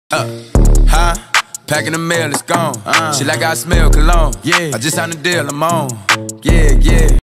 Huh? Packing the mail, it's gone. She like I smell cologne. Yeah, I just signed the deal, I'm on. Yeah, yeah.